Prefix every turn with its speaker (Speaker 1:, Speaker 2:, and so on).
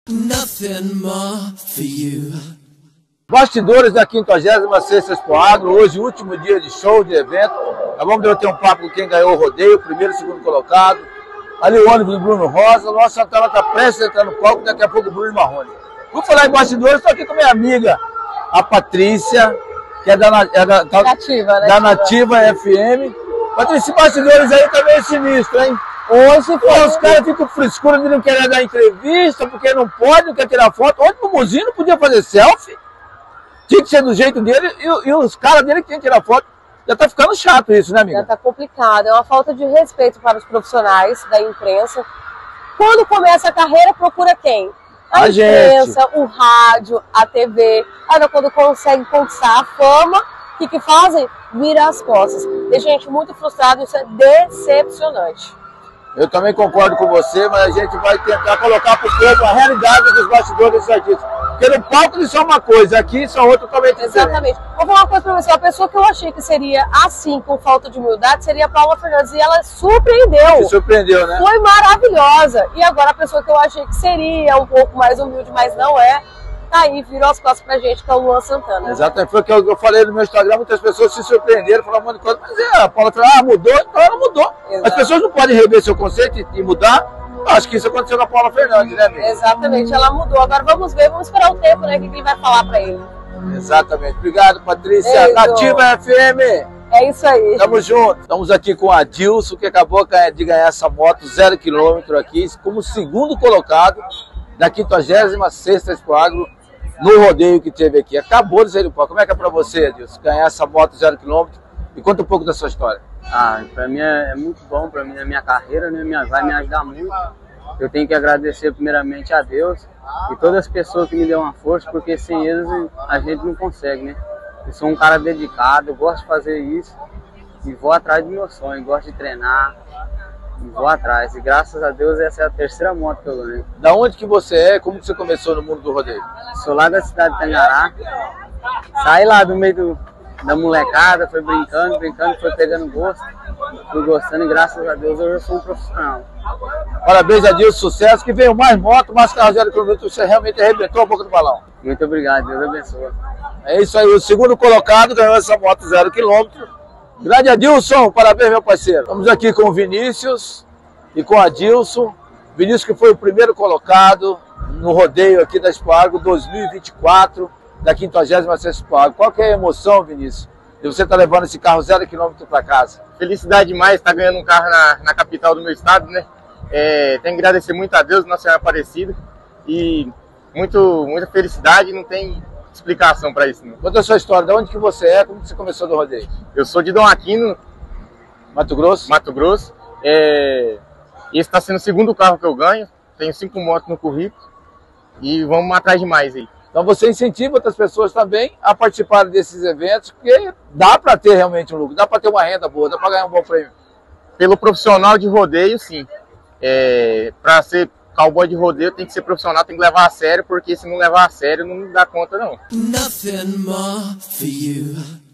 Speaker 1: Nothing more for you.
Speaker 2: Bastidores da 56ª Expo Agro, hoje último dia de show, de evento. Nós vamos debater um papo com quem ganhou o rodeio, primeiro e segundo colocado. Ali o ônibus do Bruno Rosa, a nossa tela está prestes a entrar no palco, daqui a pouco o Bruno Marrone. Vou falar em bastidores, estou aqui com minha amiga, a Patrícia, que é da Nativa FM. Patrícia, bastidores aí também é sinistro, hein? Hoje, os caras ficam frescura de não querer dar entrevista, porque não pode, não quer tirar foto. Ontem o Muzinho não podia fazer selfie. Tinha que ser do jeito dele e os caras dele que tinham que tirar foto. Já tá ficando chato isso, né, amiga?
Speaker 3: Já tá complicado. É uma falta de respeito para os profissionais da imprensa. Quando começa a carreira, procura quem? A imprensa, o rádio, a TV. Aí quando consegue conquistar a fama, o que fazem? Vira as costas. Deixa a gente muito frustrado, isso é decepcionante.
Speaker 2: Eu também concordo com você, mas a gente vai tentar colocar para o povo a realidade dos bastidores desses artistas. Porque no palco eles são uma coisa, aqui são outra totalmente diferente.
Speaker 3: Exatamente. Vou falar uma coisa para você, a pessoa que eu achei que seria assim, com falta de humildade, seria a Paula Fernandes, e ela surpreendeu.
Speaker 2: Se surpreendeu, né?
Speaker 3: Foi maravilhosa. E agora a pessoa que eu achei que seria um pouco mais humilde, mas não é, tá aí, virou as costas pra gente, que é o Luan Santana.
Speaker 2: Exatamente, foi o que eu falei no meu Instagram, muitas pessoas se surpreenderam, falaram um monte de coisa, mas a Paula falou, mudou, então ela mudou.
Speaker 3: Exato.
Speaker 2: As pessoas não podem rever seu conceito e mudar. Eu acho que isso aconteceu com a Paula Fernandes, né, amiga?
Speaker 3: Exatamente, ela mudou. Agora vamos ver, vamos esperar o tempo, né, que ele vai falar pra ele.
Speaker 2: Exatamente. Obrigado, Patrícia.
Speaker 3: Beijo.
Speaker 2: Nativa FM.
Speaker 3: É isso aí.
Speaker 2: Tamo junto. Estamos aqui com a Dilson, que acabou de ganhar essa moto 0 km aqui, como segundo colocado da 56ª Expo Agro, no rodeio que teve aqui. Acabou de sair do palco. Como é que é pra você, Dilson, ganhar essa moto 0 km? E conta um pouco da sua história.
Speaker 4: Pra mim é muito bom, pra mim, a minha carreira, né, vai me ajudar muito. Eu tenho que agradecer primeiramente a Deus e todas as pessoas que me dão uma força, porque sem eles a gente não consegue, né? Eu sou um cara dedicado, eu gosto de fazer isso e vou atrás do meu sonho, gosto de treinar e vou atrás. E graças a Deus essa é a terceira moto que eu ganhei.
Speaker 2: Da onde que você é? Como que você começou no mundo do rodeio?
Speaker 4: Sou lá da cidade de Tangará, saí lá do meio da molecada, foi brincando, foi pegando gosto, fui gostando e graças a Deus eu já sou um profissional.
Speaker 2: Parabéns a Deus, sucesso, que veio mais moto, mais carro 0 km, você realmente arrebentou a boca do balão.
Speaker 4: Muito obrigado, Deus abençoe.
Speaker 2: É isso aí, o segundo colocado ganhou essa moto 0 km. Grande Adilson, parabéns, meu parceiro. Estamos aqui com o Vinícius e com a Adilson. Vinícius que foi o primeiro colocado no rodeio aqui da Expo Agro 2024. Da 56ª Expo Agro. Qual que é a emoção, Vinícius, de você estar levando esse carro 0 km para casa?
Speaker 5: Felicidade demais estar ganhando um carro na capital do meu estado, né? Tenho que agradecer muito a Deus, Nossa Senhora Aparecida, e muita felicidade, não tem explicação para isso. Não.
Speaker 2: Conta a sua história, de onde que você é, como que você começou no rodeio?
Speaker 5: Eu sou de Dom Aquino,
Speaker 2: Mato Grosso.
Speaker 5: Esse está sendo o segundo carro que eu ganho, tenho 5 motos no currículo e vamos atrás de mais aí.
Speaker 2: Então você incentiva outras pessoas também a participarem desses eventos, porque dá para ter realmente um lucro, dá para ter uma renda boa, dá para ganhar um bom prêmio.
Speaker 5: Pelo profissional de rodeio, sim. Para ser cowboy de rodeio tem que ser profissional, tem que levar a sério, porque se não levar a sério não dá conta não.
Speaker 1: Nothing more for you.